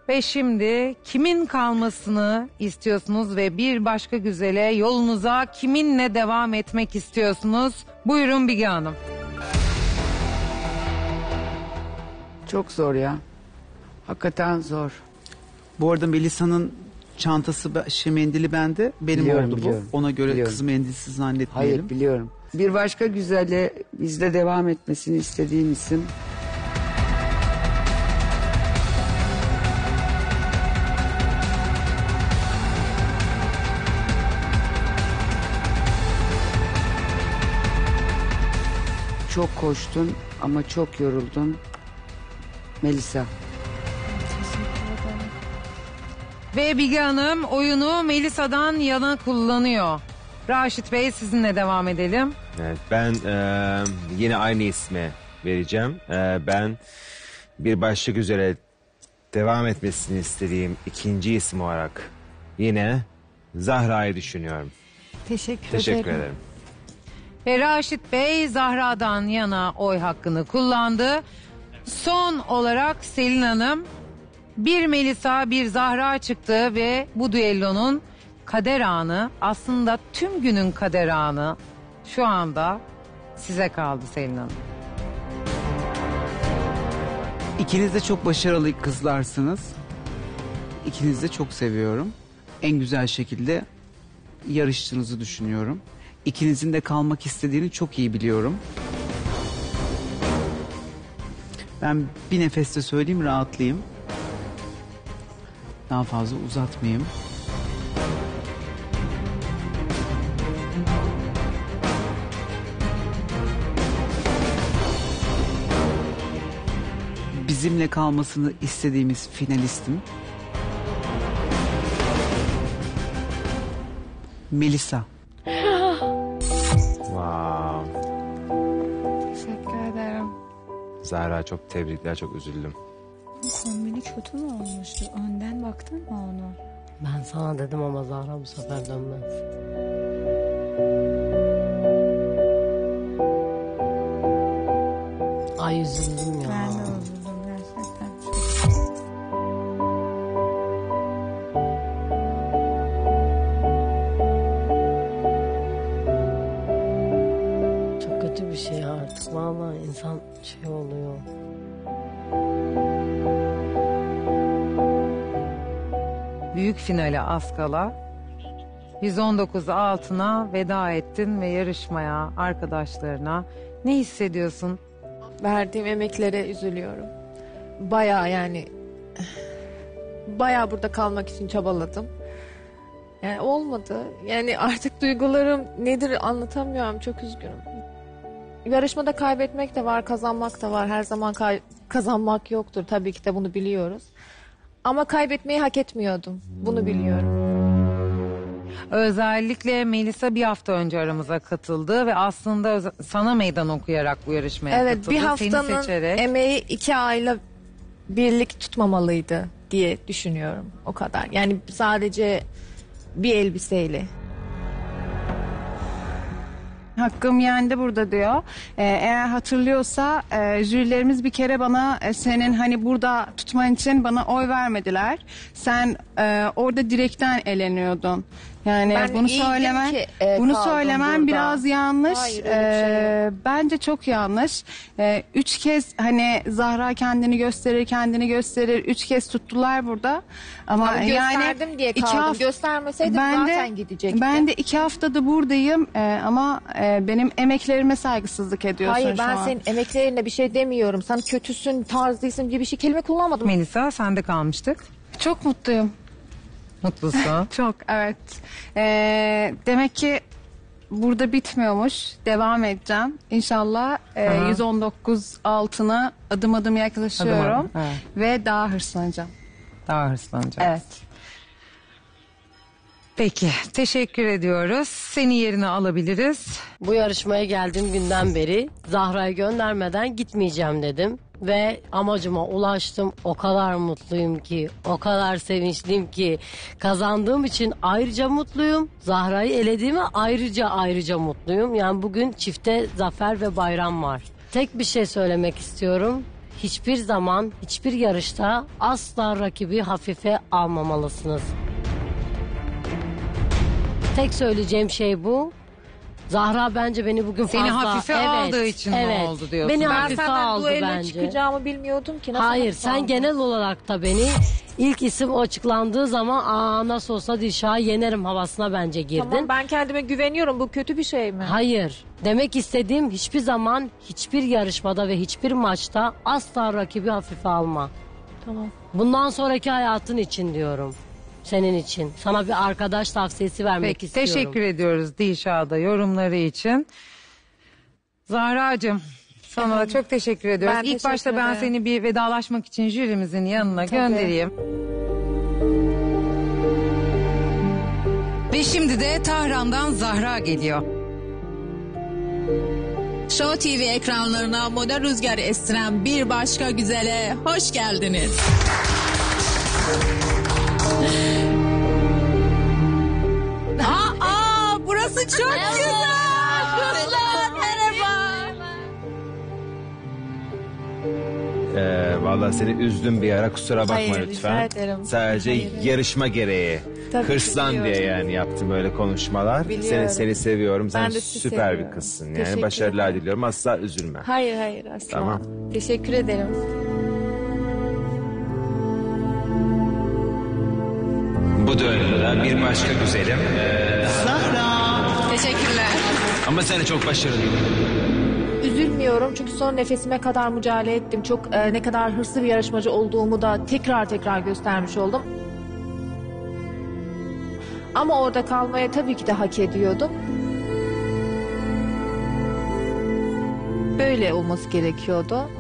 Ve şimdi kimin kalmasını istiyorsunuz ve bir başka güzele yolunuza kiminle devam etmek istiyorsunuz? Buyurun Bige Hanım. Çok zor ya. Hakikaten zor. Bu arada Melisa'nın çantası, mendili bende. Benim Biliyorum, oldu bu. biliyorum. Ona göre Biliyorum. kızı mendilsiz zannetmeyelim. Hayır, biliyorum. Bir başka güzelle bizde devam etmesini istediğim isim. Çok koştun ama çok yoruldun. Melisa. Ve Bige Hanım oyunu Melisa'dan yana kullanıyor. Raşit Bey, sizinle devam edelim. Evet, ben yine aynı ismi vereceğim. Ben bir başka güzele devam etmesini istediğim ikinci isim olarak yine Zahra'yı düşünüyorum. Teşekkür ederim. Ve Raşit Bey Zahra'dan yana oy hakkını kullandı. Son olarak Selin Hanım, bir Melisa bir Zahra çıktı ve bu düellonun kader anı, aslında tüm günün kader anı şu anda size kaldı Selin Hanım. İkiniz de çok başarılı kızlarsınız. İkinizi de çok seviyorum. En güzel şekilde yarıştığınızı düşünüyorum. İkinizin de kalmak istediğini çok iyi biliyorum. Ben bir nefeste söyleyeyim, rahatlayayım. Daha fazla uzatmayayım. Bizimle kalmasını istediğimiz finalistim Melisa. Wow. Teşekkür ederim. Zahra, çok tebrikler, çok üzüldüm. Kombini kötü mü olmuştu? Önden baktın mı onu? Ben sana dedim ama Zahra bu sefer dönmez. Ay üzüldüm ya. Ben de üzüldüm gerçekten. Çok kötü bir şey artık. Vallahi insan şey oluyor. Büyük finale az kala 119 altına veda ettin ve yarışmaya, arkadaşlarına ne hissediyorsun? Verdiğim emeklere üzülüyorum. Bayağı burada kalmak için çabaladım. Yani olmadı. Yani artık duygularım nedir anlatamıyorum. Çok üzgünüm. Yarışmada kaybetmek de var, kazanmak da var. Her zaman kazanmak yoktur. Tabii ki de bunu biliyoruz. Ama kaybetmeyi hak etmiyordum. Bunu biliyorum. Özellikle Melisa bir hafta önce aramıza katıldı ve aslında sana meydan okuyarak bu yarışmaya katıldı. Evet, bir haftanın Seni seçerek. emeği 2 ayla birlik tutmamalıydı diye düşünüyorum. O kadar. Yani sadece bir elbiseyle. Hakkım yendi burada diyor. Eğer hatırlıyorsa jürilerimiz bir kere bana senin hani burada tutman için bana oy vermediler. Sen orada direkten eleniyordun. Yani Ben bunu iyiydim söylemen ki, bunu kaldım söylemen burada. biraz yanlış. Hayır, öyle bir şey yok. Bence çok yanlış. 3 kez hani Zahra kendini gösterir. 3 kez tuttular burada. Ama gösterdim diye kaldım. Göstermeseydim zaten gidecektim. Ben de 2 haftada buradayım ama benim emeklerime saygısızlık ediyorsun Hayır, şu ben an. senin emeklerine bir şey demiyorum. Sen kötüsün, tarzlısın gibi bir şey kelime kullanmadım. Melisa, sende kalmıştık. Çok mutluyum. Mutlusun. Çok, evet. Demek ki burada bitmiyormuş. Devam edeceğim. İnşallah 119 altına adım adım yaklaşıyorum. Adım adım, evet. Ve daha hırslanacağım. Daha hırslanacağız. Evet. Peki, teşekkür ediyoruz. Seni yerine alabiliriz. Bu yarışmaya geldiğim günden beri Zahra'yı göndermeden gitmeyeceğim dedim. Ve amacıma ulaştım. O kadar mutluyum ki, o kadar sevinçliyim ki. Kazandığım için ayrıca mutluyum. Zahra'yı elediğime ayrıca mutluyum. Yani bugün çifte zafer ve bayram var. Tek bir şey söylemek istiyorum. hiçbir zaman hiçbir yarışta asla rakibi hafife almamalısınız. Tek söyleyeceğim şey bu. Zahra bence beni bugün fazla... Seni hafife aldığı için mi oldu diyorsun? Beni Ben hafife senden aldı duello bence. çıkacağımı bilmiyordum ki. Nasıl Hayır hafife sen aldın? genel olarak da beni ilk isim o açıklandığı zaman nasıl olsa Dilşah'ı yenerim havasına bence girdin. Tamam, ben kendime güveniyorum. Bu kötü bir şey mi? Hayır. Demek istediğim hiçbir zaman hiçbir yarışmada ve hiçbir maçta asla rakibi hafife alma. Tamam. Bundan sonraki hayatın için diyorum. Senin için. Sana bir arkadaş tavsiyesi vermek Peki, istiyorum. teşekkür ediyoruz Dilşah'da yorumları için. Zahra'cığım sana da çok teşekkür ediyoruz. Ben İlk teşekkür başta ben ederim. seni bir vedalaşmak için jürimizin yanına Tabii. göndereyim. Ve şimdi de Tahran'dan Zahra geliyor. Show TV ekranlarına modern rüzgar estiren bir başka güzele hoş geldiniz. Burası çok güzel. Kızlar merhaba. Vallahi seni üzdüm bir ara, kusura bakma Hayır, lütfen. rica ederim. Sadece Hayır. yarışma gereği. Tabii, Hırslan diye biliyorum. yani yaptım öyle konuşmalar. Biliyorum. Seni seviyorum. Sen Ben de sizi süper seviyorum. bir kızsın. Yani Teşekkür başarılar ederim. diliyorum. Asla üzülme. Hayır asla. Tamam. Teşekkür ederim. Bu dönemde bir başka güzelim. Teşekkürler. Ama sen de çok başarılıyım. Üzülmüyorum çünkü son nefesime kadar mücadele ettim. Çok ne kadar hırslı bir yarışmacı olduğumu da tekrar göstermiş oldum. Ama orada kalmaya tabii ki de hak ediyordum. Böyle olması gerekiyordu.